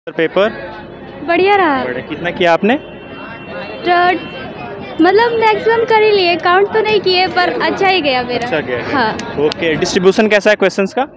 Paper बढ़िया रहा। बढ़िया। कितना किया आपने? मतलब मैक्सिमम कर ही लिए, काउंट तो नहीं किए पर अच्छा ही गया मेरा। अच्छा गया। हाँ। ओके, डिस्ट्रीब्यूशन कैसा है क्वेश्चंस का?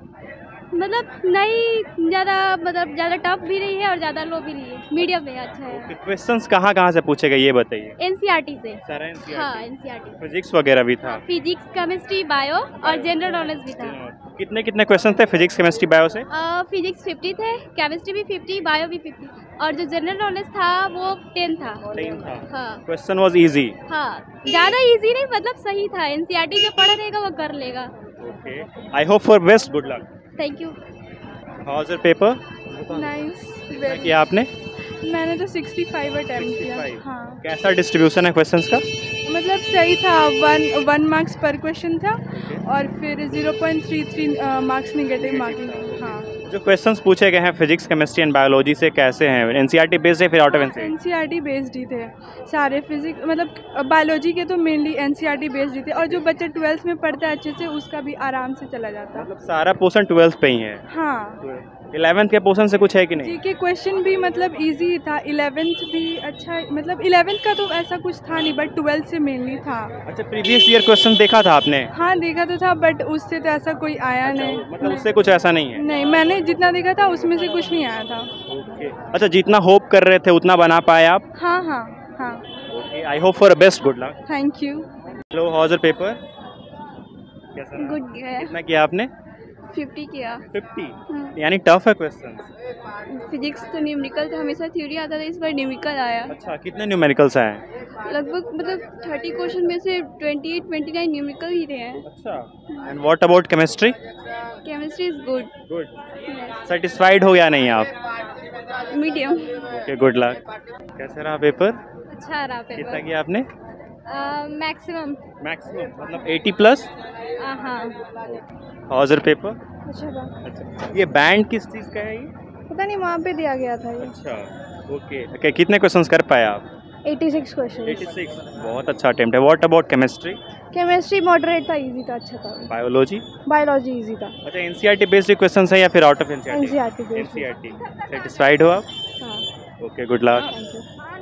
मतलब नहीं ज़्यादा टफ भी नहीं है और ज़्यादा लो भी नहीं है, मीडियम में अच्छा है। क्वेश्चंस कहाँ से पूछे गए ये बताइए। एनसीईआरटी से। सारा एनसीईआरटी? हाँ, एनसीईआरटी। फिजिक्स वगैरह भी था? फिजिक्स, केमिस्ट्री, बायो और जनरल नॉलेज भी था। कितने कितने क्वेश्चन थे फिजिक्स केमिस्ट्री बायो से? फिजिक्स 50 थे, केमिस्ट्री भी 50, बायो भी 50 और जो जनरल नॉलेज था वो 10 था। 10 था। हाँ। Question was easy? हाँ, ज़्यादा इजी नहीं, मतलब सही था। एनसीईआरटी जो पढ़ लेगा वो कर लेगा। Okay, I hope for best, good luck. Thank you. How was your paper? Nice. कितना किया आपने? मैंने तो 65 अटेम्प्ट किया। 65? हाँ, कैसा डिस्ट्रीब्यूशन है क्वेश्चंस का? मतलब सही था। वन मार्क्स पर क्वेश्चन था और फिर 0.33 मार्क्स निगेटिव मार्किंग। हाँ, जो क्वेश्चंस पूछे गए हैं फिजिक्स केमिस्ट्री एंड बायोलॉजी से कैसे हैं? एनसीईआरटी बेस्ड है फिर out of NCERT? NCERT based ही थे सारे। फिजिक्स मतलब बायोलॉजी के तो मेनली एनसीईआरटी बेस्ड ही थे और जो बच्चा 12th में पढ़ता है अच्छे से उसका भी आराम से चला जाता। मतलब सारा पोर्शन 12th पे ही है? हाँ। 11th के पोर्शन से कुछ है कि नहीं? जी के क्वेश्चन भी मतलब इजी था। 11th भी अच्छा, मतलब 11th का तो ऐसा कुछ था नहीं बट 12th से मेनली था। अच्छा, प्रीवियस ईयर क्वेश्चन देखा था आपने? हाँ, देखा तो था बट उससे तो ऐसा कोई आया नहीं। मतलब उससे कुछ ऐसा नहीं है? नहीं, मैंने जितना देखा था उसमें से कुछ नहीं आया था। ओके। अच्छा, जितना होप कर रहे थे उतना बना पाए आप? हाँ हाँ हाँ। Okay, I hope for best, good luck. Thank you. Hello, how was your paper? कैसा रहा? गुड गया। कितना किया आपने? 50 किया। 50? यानी टफ है क्वेश्चन? फिजिक्स तो न्यूमेरिकल था, हमेशा थ्योरी आता था, इस बार न्यूमेरिकल आया। अच्छा, कितने न्यूमेरिकल्स आए? लगभग मतलब 30 क्वेश्चन में से 28-29 न्यूमेरिकल ही रहे हैं। अच्छा। And what about chemistry? Chemistry is good. Good. Satisfied हो या नहीं आप? मीडियम। Okay, good luck. कैसा रहा पेपर? अच्छा रहा कितना पेपर। किया आपने? मैक्सिमम। मैक्सिमम मतलब 80 प्लस? हाँ। How was your paper? अच्छा था। अच्छा, ये बैंड किस चीज़ का है ये? पता नहीं, वहाँ पे दिया गया था ये। अच्छा, ओके। ओके, कितने क्वेश्चंस कर पाए आप? 86 क्वेश्चन। 86? बहुत अच्छा अटेम्प्ट है। What about chemistry? Chemistry moderate था, इजी था, अच्छा था। बायोलॉजी? बायोलॉजी इजी था। अच्छा, एनसीईआरटी बेस्ड क्वेश्चंस है या फिर out of NCERT? NCERT based. NCERT. Satisfied हो आप? हाँ। Okay, good luck. Thank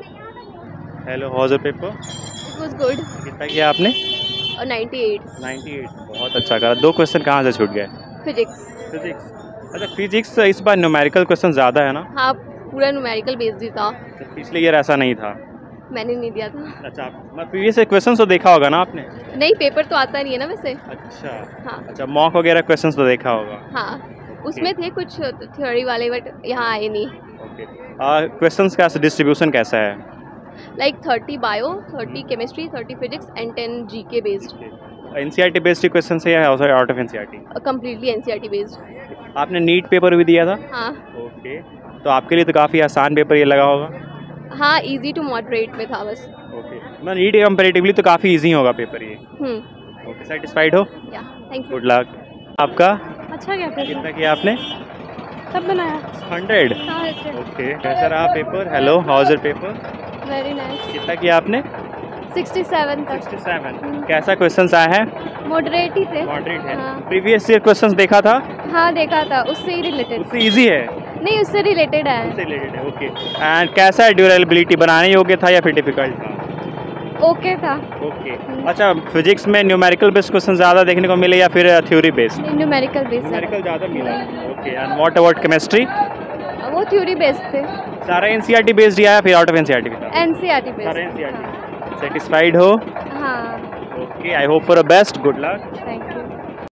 you. Hello, how was your paper? It was good. कितना किया आपने? और 98। 98? बहुत अच्छा करा। 2 क्वेश्चन कहाँ से छूट गए? फिजिक्स। फिजिक्स? अच्छा, फिजिक्स इस बार न्यूमेरिकल क्वेश्चन ज़्यादा है ना? हाँ, पूरा न्यूमेरिकल बेस्ड ही था। पिछले ईयर ऐसा नहीं था? मैंने नहीं दिया था। अच्छा, मैं प्रीवियस क्वेश्चन तो देखा होगा ना आपने? नहीं, पेपर तो आता नहीं है ना वैसे। अच्छा। हाँ। अच्छा, मॉक वगैरह क्वेश्चंस तो देखा होगा? हाँ, उसमें थे कुछ थ्योरी वाले बट यहाँ आए नहीं। ओके। क्वेश्चंस का डिस्ट्रीब्यूशन कैसा है? Like 30 bio, 30 chemistry, 30 physics and 10 GK based. NCERT based question है या out of NCERT? Completely NCERT based. आपने नीट पेपर भी दिया था? हाँ। ओके, तो आपके लिए तो काफ़ी आसान पेपर ये लगा होगा? हाँ, इजी टू मॉडरेट में था बस। ओके, मैं नीट कंपैरेटिवली तो काफ़ी इजी होगा पेपर ये। ओके, सेटिस्फाइड हो? या, थैंक यू। Good luck. आपका? अच्छा गया पेपर। कितना किया आपने? सब बनाया। 100? हाँ, अच्छा। ओके, कैसा रहा paper? Hello, how was your paper? Very nice. कितना किया आपने? 67 तक। 67? कैसा क्वेश्चंस आए हैं? मॉडरेट ही थे। मॉडरेट है? हाँ। प्रीवियस ईयर क्वेश्चंस देखा था? हाँ, देखा था, उससे ही रिलेटेड। उससे इजी है? नहीं, उससे रिलेटेड है। उससे रिलेटेड है। ओके, एंड कैसा है? ड्यूरेबिलिटी बनाने योग्य था या फिर डिफिकल्ट था? ओके था। ओके। अच्छा, फिजिक्स में न्यूमेरिकल बेस्ड क्वेश्चन ज़्यादा देखने को मिले या फिर theory based? Numerical based. Numerical ज़्यादा मिला। Okay, and what about chemistry? वो थ्योरी बेस्ड थे। सारा एनसीईआरटी बेस्ड ही आया फिर आउट ऑफ एनसीईआरटी भी था? NCERT based. सारा एनसीईआरटी। सेटिस्फाइड हो? हाँ। Okay, I hope for a best, good luck. Thank